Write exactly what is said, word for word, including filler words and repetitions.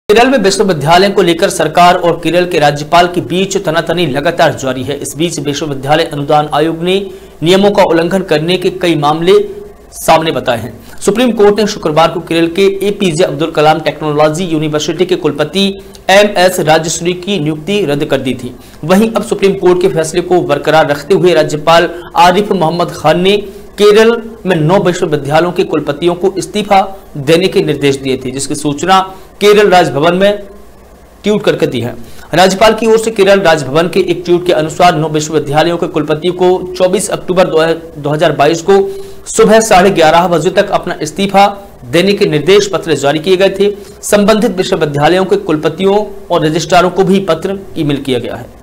केरल में विश्वविद्यालय को लेकर सरकार और केरल के राज्यपाल के बीच तनातनी लगातार जारी है। इस बीच विश्वविद्यालय अनुदान आयोग ने नियमों का उल्लंघन करने के कई मामले सामने बताए हैं। सुप्रीम कोर्ट ने शुक्रवार को केरल के APJ Abdul Kalam technology university के कुलपति एम एस राजश्री की नियुक्ति रद्द कर दी थी। वहीं अब सुप्रीम कोर्ट के फैसले को बरकरार रखते हुए राज्यपाल आरिफ मोहम्मद खान ने केरल में नौ विश्वविद्यालयों के कुलपतियों को इस्तीफा देने के निर्देश दिए थे, जिसकी सूचना केरल राजभवन में ट्वीट करके दी है। राज्यपाल की ओर से केरल राजभवन के एक ट्वीट के अनुसार नौ विश्वविद्यालयों के कुलपतियों को चौबीस अक्टूबर दो हजार बाईस को सुबह साढ़े ग्यारह बजे तक अपना इस्तीफा देने के निर्देश पत्र जारी किए गए थे। संबंधित विश्वविद्यालयों के कुलपतियों और रजिस्ट्रारों को भी पत्र ईमेल किया गया है।